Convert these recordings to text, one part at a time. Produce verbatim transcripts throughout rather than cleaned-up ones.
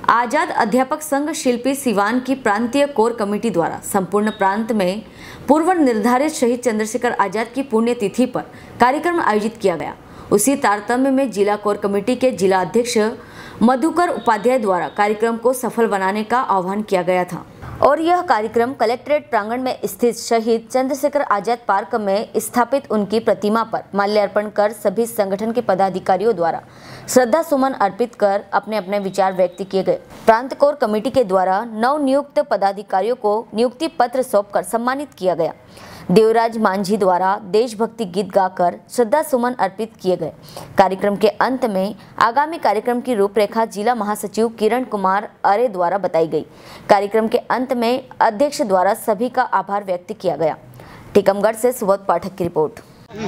आजाद अध्यापक संघ शिल्पी सिवान की प्रांतीय कोर कमेटी द्वारा संपूर्ण प्रांत में पूर्व निर्धारित शहीद चंद्रशेखर आजाद की पुण्यतिथि पर कार्यक्रम आयोजित किया गया। उसी तारतम्य में जिला कोर कमेटी के जिला अध्यक्ष मधुकर उपाध्याय द्वारा कार्यक्रम को सफल बनाने का आह्वान किया गया था और यह कार्यक्रम कलेक्ट्रेट प्रांगण में स्थित शहीद चंद्रशेखर आजाद पार्क में स्थापित उनकी प्रतिमा पर माल्यार्पण कर सभी संगठन के पदाधिकारियों द्वारा श्रद्धा सुमन अर्पित कर अपने अपने विचार व्यक्त किए गए। प्रांत कोर कमेटी के द्वारा नव नियुक्त पदाधिकारियों को नियुक्ति पत्र सौंपकर सम्मानित किया गया। देवराज मांझी द्वारा देशभक्ति गीत गाकर श्रद्धा सुमन अर्पित किए गए। कार्यक्रम के अंत में आगामी कार्यक्रम की रूपरेखा जिला महासचिव किरण कुमार अरे द्वारा बताई गई। कार्यक्रम के अंत में अध्यक्ष द्वारा सभी का आभार व्यक्त किया गया। टीकमगढ़ से सुबोध पाठक की रिपोर्ट।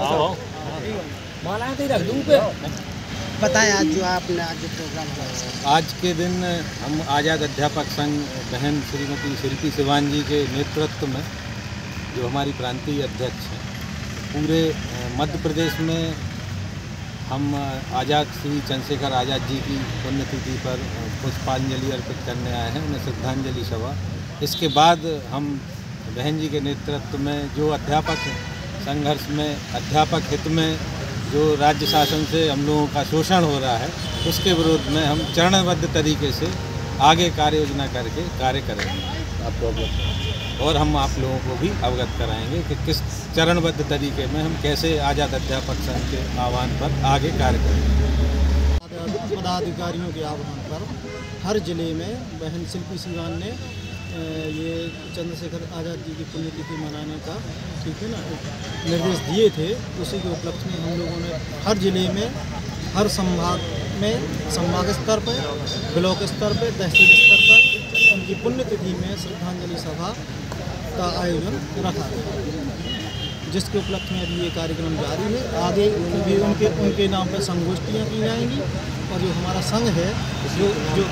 बताएं आज जो आपने आज जो प्रोग्राम हुआ। आज के दिन हम आज़ाद अध्यापक संघ बहन श्रीमती शिल्पी सिवान जी के नेतृत्व में, जो हमारी प्रांतीय अध्यक्ष हैं, पूरे मध्य प्रदेश में हम आज़ाद श्री चंद्रशेखर आज़ाद जी की पुण्यतिथि पर पुष्पांजलि अर्पित करने आए हैं, उन्हें श्रद्धांजलि सभा। इसके बाद हम बहन जी के नेतृत्व में जो अध्यापक संघर्ष में, अध्यापक हित में जो राज्य शासन से हम लोगों का शोषण हो रहा है, उसके विरोध में हम चरणबद्ध तरीके से आगे कार्य योजना करके कार्य करेंगे आपको, और हम आप लोगों को भी अवगत कराएंगे कि किस चरणबद्ध तरीके में हम कैसे आज़ाद अध्यापक संघ के आह्वान पर आगे कार्य करेंगे। पदाधिकारियों के आह्वान पर हर जिले में बहन शिल्पी सिवान ने ये चंद्रशेखर आज़ाद जी की पुण्यतिथि मनाने का, ठीक है ना, निर्देश दिए थे। उसी के उपलक्ष्य में हम लोगों ने हर जिले में, हर संभाग में, संभाग स्तर पर, ब्लॉक स्तर पर, तहसील स्तर पर उनकी पुण्यतिथि में श्रद्धांजलि सभा का आयोजन रखा गया, जिसके उपलक्ष्य में अभी ये कार्यक्रम जारी है। आगे भी उनके उनके नाम पर संगोष्ठियाँ की जाएंगी और जो हमारा संघ है, जो जो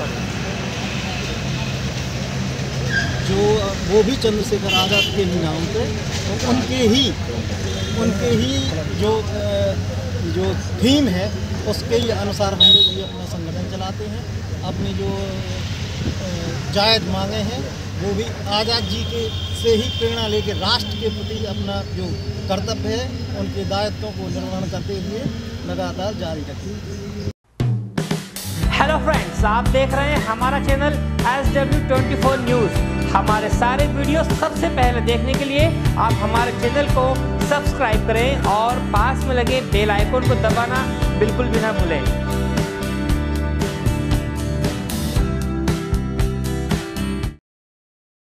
जो वो भी चंद्रशेखर आज़ाद के ही नाम पे, उनके ही उनके ही जो जो थीम है उसके ही अनुसार हम लोग भी अपना संगठन चलाते हैं। अपनी जो जायज़ मांगे हैं वो भी आज़ाद जी के से ही प्रेरणा लेकर राष्ट्र के प्रति अपना जो कर्तव्य है, उनके दायित्वों को निर्वहन करते हुए लगातार जारी रखें। हेलो फ्रेंड्स, आप देख रहे हैं हमारा channel S W twenty four news. हमारे सारे वीडियो सबसे पहले देखने के लिए आप हमारे चैनल को सब्सक्राइब करें और पास में लगे बेल आइकन को दबाना बिल्कुल भी ना भूलें।